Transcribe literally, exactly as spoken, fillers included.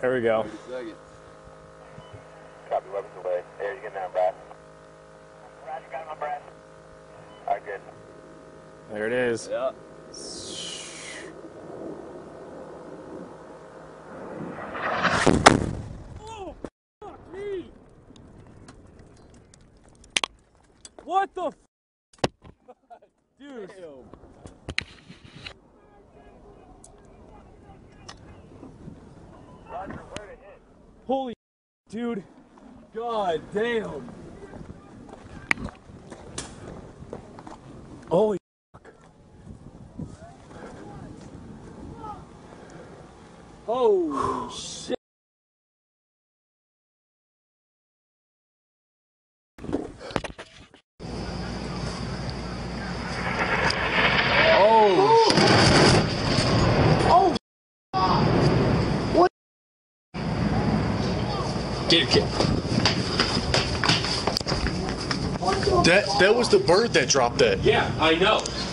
There we go. Copy, weapons away. Hey, you getting down, Brad? Brad, you got him, Brad? All right, good. There it is. Yeah. Oh, fuck me! What the f? Dude. Damn. Roger, where to hit? Holy dude. God damn. Holy Holy shit. Oh. Oh. What? Dude, that that was the bird that dropped that. Yeah, I know.